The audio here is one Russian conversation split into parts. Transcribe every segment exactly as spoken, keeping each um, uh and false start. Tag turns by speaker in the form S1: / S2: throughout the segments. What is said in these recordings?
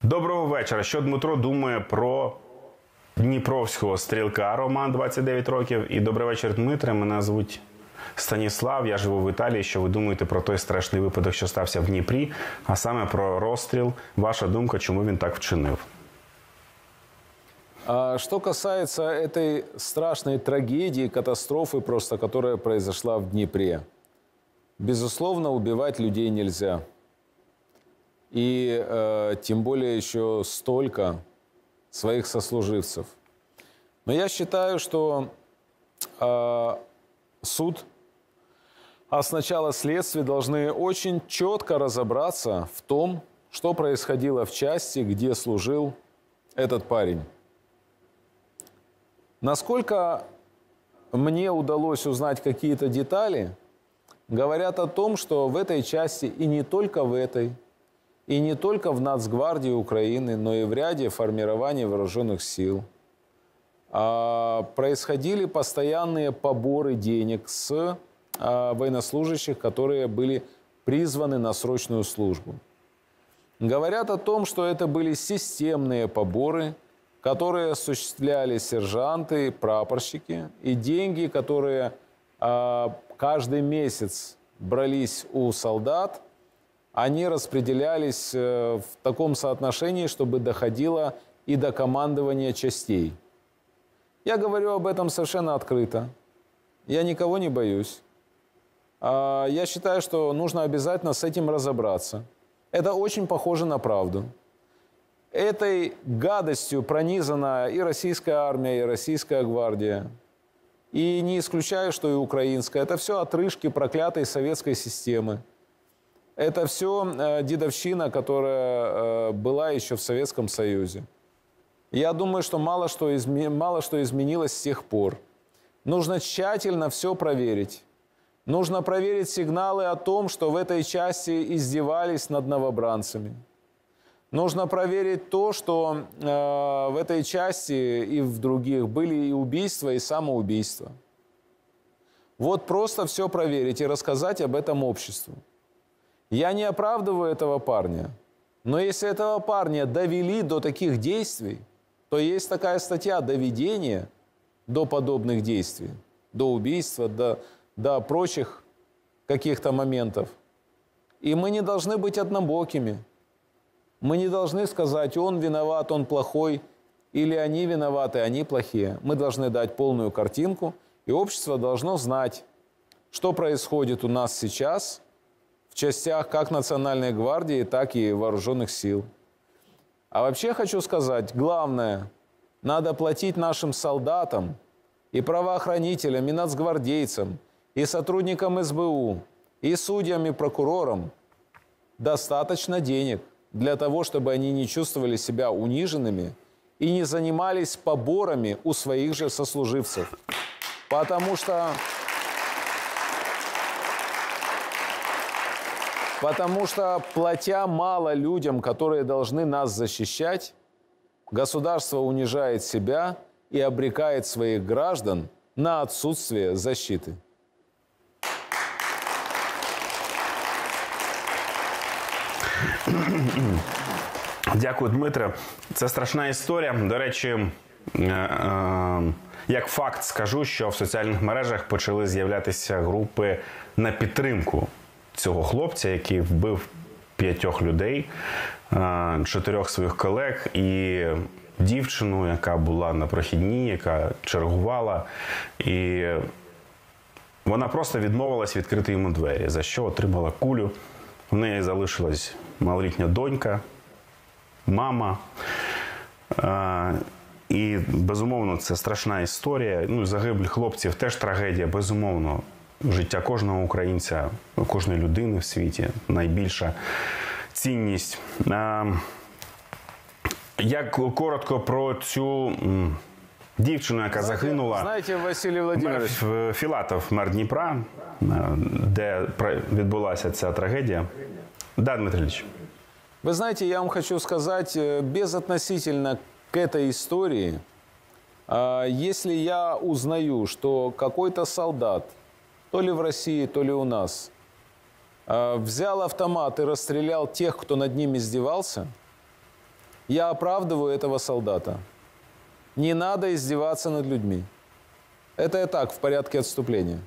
S1: Доброго вечора. Що Дмитро думає про дніпровського стрілка? Роман, двадцять дев'ять років. І добрий вечір, Дмитре. Мене звуть Станіслав. Я живу в Італії. Що ви думаєте про той страшний випадок, що стався в Дніпрі? А саме про розстріл. Ваша думка, чому він так вчинив?
S2: А что касается этой страшной трагедии, катастрофы просто, которая произошла в Днепре. Безусловно, убивать людей нельзя. И э, тем более еще столько своих сослуживцев. Но я считаю, что э, суд, а сначала следствие должны очень четко разобраться в том, что происходило в части, где служил этот парень. Насколько мне удалось узнать какие-то детали, говорят о том, что в этой части, и не только в этой, и не только в Нацгвардии Украины, но и в ряде формирований вооруженных сил, происходили постоянные поборы денег с военнослужащих, которые были призваны на срочную службу. Говорят о том, что это были системные поборы, которые осуществляли сержанты, прапорщики, и деньги, которые э, каждый месяц брались у солдат, они распределялись э, в таком соотношении, чтобы доходило и до командования частей. Я говорю об этом совершенно открыто. Я никого не боюсь. Э, я считаю, что нужно обязательно с этим разобраться. Это очень похоже на правду. Этой гадостью пронизана и российская армия, и российская гвардия. И не исключаю, что и украинская. Это все отрыжки проклятой советской системы. Это все э, дедовщина, которая э, была еще в Советском Союзе. Я думаю, что мало что, изме... мало что изменилось с тех пор. Нужно тщательно все проверить. Нужно проверить сигналы о том, что в этой части издевались над новобранцами. Нужно проверить то, что э, в этой части и в других были и убийства, и самоубийства. Вот просто все проверить и рассказать об этом обществу. Я не оправдываю этого парня, но если этого парня довели до таких действий, то есть такая статья «Доведение до подобных действий», до убийства, до, до прочих каких-то моментов. И мы не должны быть однобокими. Мы не должны сказать, он виноват, он плохой, или они виноваты, они плохие. Мы должны дать полную картинку, и общество должно знать, что происходит у нас сейчас в частях как Национальной гвардии, так и вооруженных сил. А вообще хочу сказать, главное, надо платить нашим солдатам и правоохранителям, и нацгвардейцам, и сотрудникам эс бэ у, и судьям, и прокурорам достаточно денег для того, чтобы они не чувствовали себя униженными и не занимались поборами у своих же сослуживцев. Потому что, потому что, платя мало людям, которые должны нас защищать, государство унижает себя и обрекает своих граждан на отсутствие защиты.
S1: Дякую, Дмитре. Це страшна історія. До речі, як факт скажу, що в соціальних мережах почали з'являтися групи на підтримку цього хлопця, який вбив п'ятьох людей, чотирьох своїх колег і дівчину, яка була на прохідній, яка чергувала. І вона просто відмовилась відкрити йому двері, за що отримала кулю. В неї залишилась малолітня донька, мама. І, безумовно, це страшна історія. Ну, загибель хлопців теж трагедія. Безумовно, життя кожного українця, кожної людини в світі найбільша цінність. Як коротко про цю дівчину, яка загинула.
S2: Знаєте, Василій Володимирович,
S1: Філатов, мер Дніпра, де відбулася ця трагедія. Да, Дмитрий Ильич.
S2: Вы знаете, я вам хочу сказать, безотносительно к этой истории, если я узнаю, что какой-то солдат, то ли в России, то ли у нас, взял автомат и расстрелял тех, кто над ним издевался, я оправдываю этого солдата. Не надо издеваться над людьми. Это я так, в порядке отступления.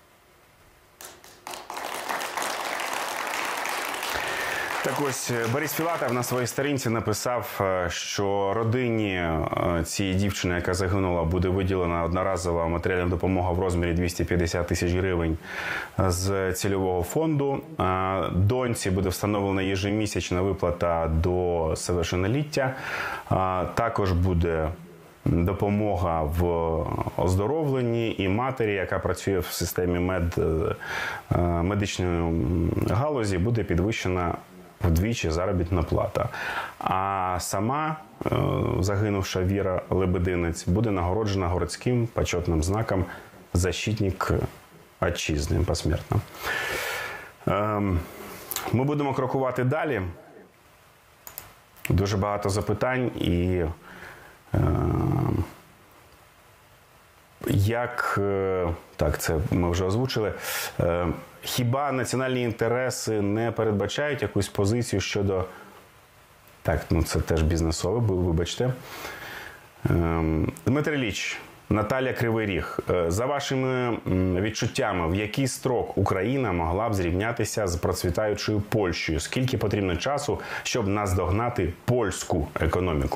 S1: Так ось Борис Філатов на своїй сторінці написав, що родині цієї дівчини, яка загинула, буде виділена одноразова матеріальна допомога в розмірі двісті п'ятдесят тисяч гривень з цільового фонду. Доньці буде встановлена ежемісячна виплата до совершенноліття. Також буде допомога в оздоровленні і матері, яка працює в системі мед, медичної галузі, буде підвищена вдвічі заробітна плата. А сама загинувша Віра Лебединець буде нагороджена городським почетним знаком «Защитник Отчизни» посмертно. Ми будемо крокувати далі. Дуже багато запитань і як, так, це ми вже озвучили, хіба національні інтереси не передбачають якусь позицію щодо, так, ну це теж бізнесове, вибачте. Дмитро Ілліч, Наталя Кривий Ріг, за вашими відчуттями, в який строк Україна могла б зрівнятися з процвітаючою Польщею? Скільки потрібно часу, щоб наздогнати польську економіку?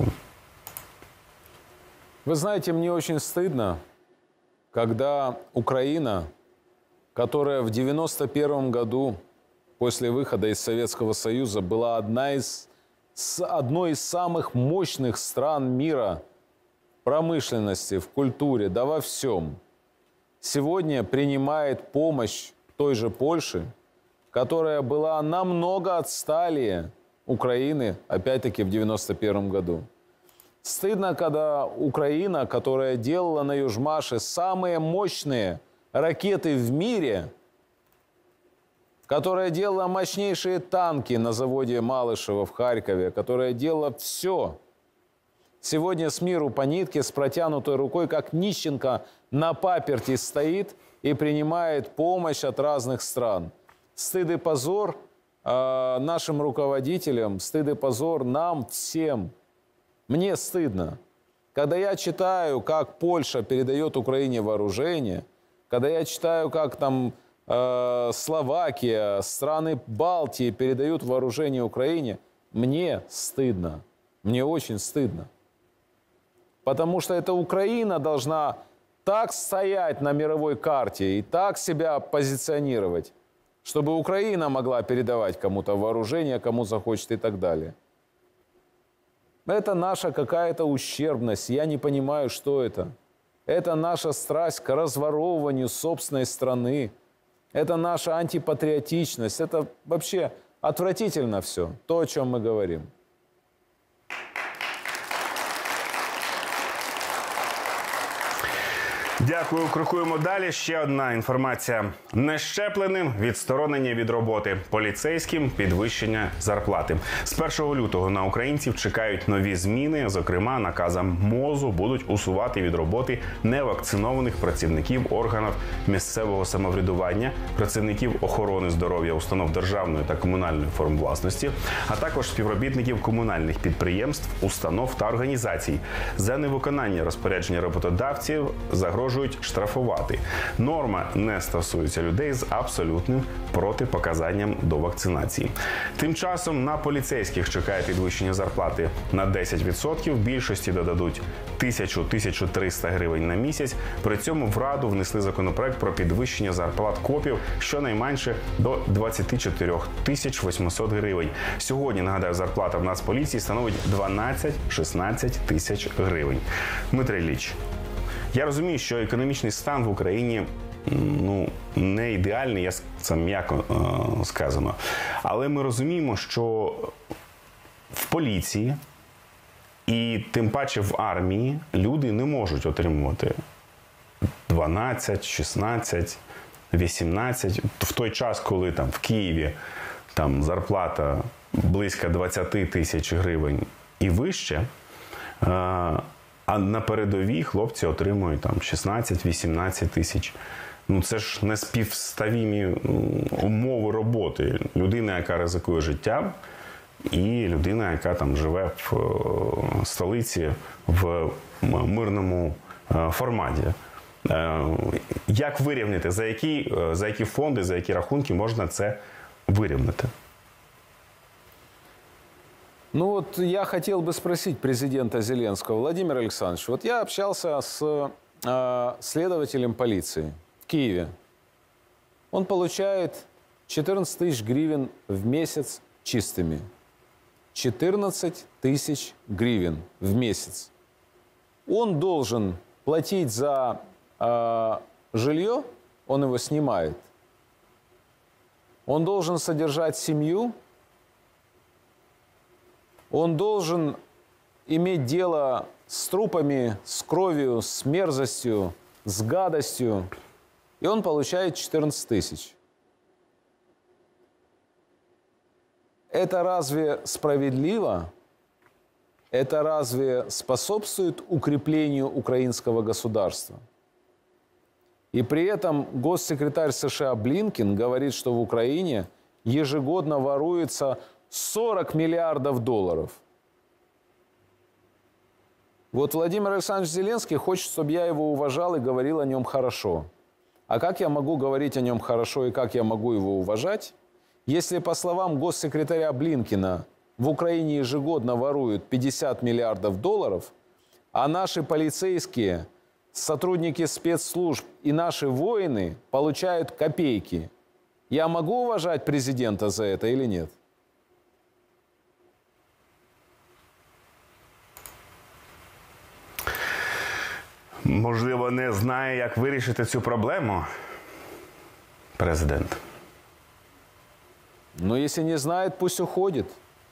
S2: Вы знаете, мне очень стыдно, когда Украина, которая в девяносто первом году после выхода из Советского Союза была одна из, одной из самых мощных стран мира в промышленности, в культуре, да во всем, сегодня принимает помощь той же Польши, которая была намного отсталее Украины, опять-таки, в девяносто первом году. Стыдно, когда Украина, которая делала на Южмаше самые мощные ракеты в мире, которая делала мощнейшие танки на заводе Малышева в Харькове, которая делала все, сегодня с миру по нитке, с протянутой рукой, как нищенка на паперти стоит и принимает помощь от разных стран. Стыд и позор э, нашим руководителям, стыд и позор нам всем. Мне стыдно. Когда я читаю, как Польша передает Украине вооружение, когда я читаю, как там э, Словакия, страны Балтии передают вооружение Украине, мне стыдно. Мне очень стыдно. Потому что эта Украина должна так стоять на мировой карте и так себя позиционировать, чтобы Украина могла передавать кому-то вооружение, кому захочет и так далее. Это наша какая-то ущербность. Я не понимаю, что это. Это наша страсть к разворовыванию собственной страны. Это наша антипатриотичность. Это вообще отвратительно все, то, о чем мы говорим.
S1: Дякую. Крокуємо далі. Ще одна інформація. Нещепленим відсторонення від роботи. Поліцейським підвищення зарплати. З першого лютого на українців чекають нові зміни. Зокрема, наказом МОЗу будуть усувати від роботи невакцинованих працівників органів місцевого самоврядування, працівників охорони здоров'я установ державної та комунальної форм власності, а також співробітників комунальних підприємств, установ та організацій. За невиконання розпорядження роботодавців загрожують штрафувати. Норма не стосується людей з абсолютним протипоказанням до вакцинації. Тим часом на поліцейських чекає підвищення зарплати на десять відсотків, більшості додадуть тисячу - тисячу триста гривень на місяць. При цьому в Раду внесли законопроект про підвищення зарплат копів щонайменше до двадцять чотири тисяч вісімсот гривень. Сьогодні, нагадаю, зарплата в Нацполіції становить дванадцять - шістнадцять тисяч гривень. Дмитро Ілліч, я розумію, що економічний стан в Україні ну, не ідеальний, я це м'яко е, сказано. Але ми розуміємо, що в поліції і тим паче в армії люди не можуть отримувати дванадцять, шістнадцять, вісімнадцять. В той час, коли там в Києві там зарплата близько двадцять тисяч гривень і вище, е, а на передовій хлопці отримують там шістнадцять-вісімнадцять тисяч. Ну це ж не співставімі умови роботи. Людина, яка ризикує життям і людина, яка там живе в е, столиці в мирному е, форматі. Е, як вирівняти, за які, е, за які фонди, за які рахунки можна це вирівняти?
S2: Ну вот я хотел бы спросить президента Зеленского. Владимир Александрович, вот я общался с э, следователем полиции в Киеве. Он получает четырнадцать тысяч гривен в месяц чистыми. четырнадцать тысяч гривен в месяц. Он должен платить за э, жилье, он его снимает. Он должен содержать семью. Он должен иметь дело с трупами, с кровью, с мерзостью, с гадостью. И он получает четырнадцать тысяч. Это разве справедливо? Это разве способствует укреплению украинского государства? И при этом госсекретарь США Блинкен говорит, что в Украине ежегодно воруется сорок миллиардов долларов. Вот Владимир Александрович Зеленский хочет, чтобы я его уважал и говорил о нем хорошо. А как я могу говорить о нем хорошо и как я могу его уважать, если, по словам госсекретаря Блинкена, в Украине ежегодно воруют пятьдесят миллиардов долларов, а наши полицейские, сотрудники спецслужб и наши воины получают копейки? Я могу уважать президента за это или нет?
S1: Можливо, не знає, як вирішити цю проблему президент.
S2: Но если не знает, пусть уходит.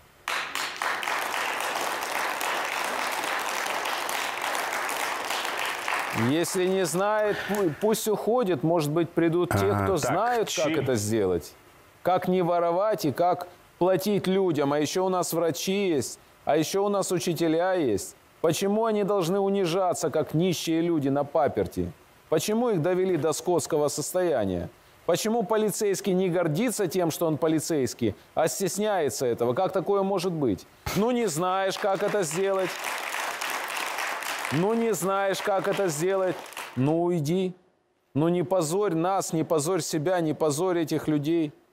S2: Если не знает, пусть уходит. Может быть, придут те,
S1: Ага,
S2: кто
S1: так,
S2: знают,
S1: чи-
S2: как это сделать. Как не воровать и как платить людям. А еще у нас врачи есть, а еще у нас учителя есть. Почему они должны унижаться, как нищие люди на паперти? Почему их довели до скотского состояния? Почему полицейский не гордится тем, что он полицейский, а стесняется этого? Как такое может быть? Ну, не знаешь, как это сделать. Ну, не знаешь, как это сделать. Ну, уйди. Ну, не позорь нас, не позорь себя, не позорь этих людей.